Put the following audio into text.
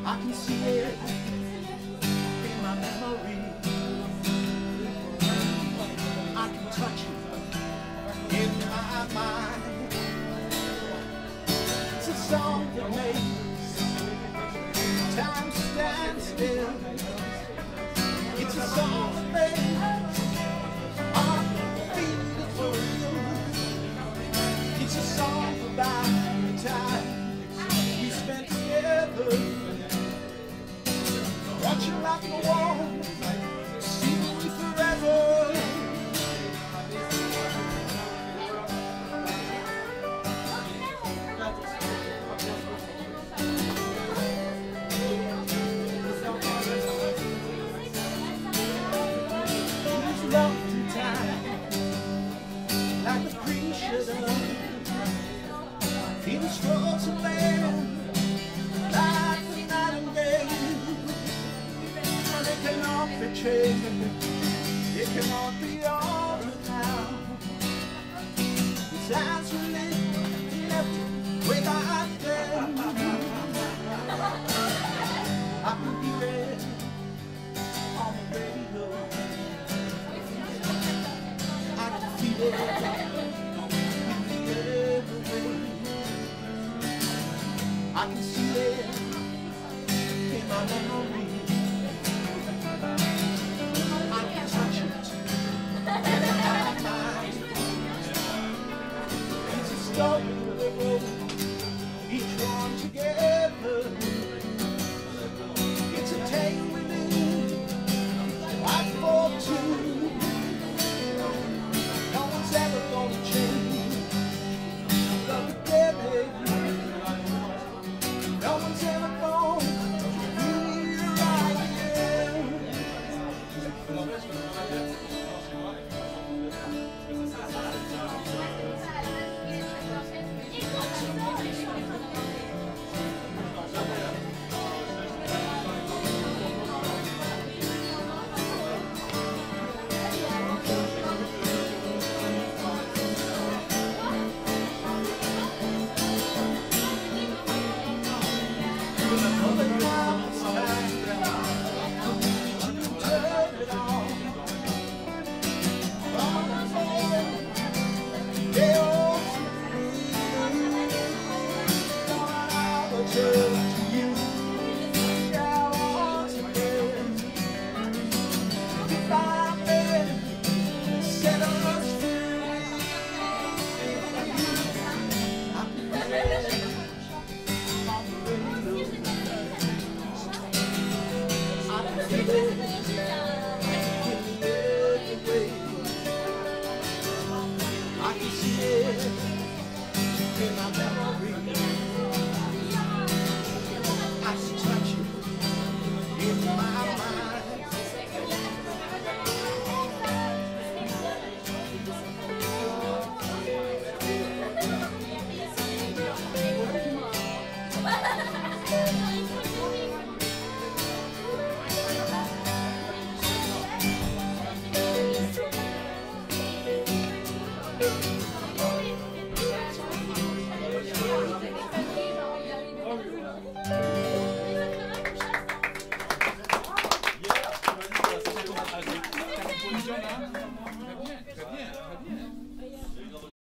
I can see it in my memory. I can touch it in my mind. It's a song that makes time stand still. It's a song that makes our feet feel. It's a song about the time we spent together, watching like the wall, seemingly forever. These lovely times, like the cream should have, in strokes of land, like the nightingale. It cannot be changed, it cannot be altered now. These eyes were left without them. I could be read on the radio, I can feel it everywhere. I can see it in my memory.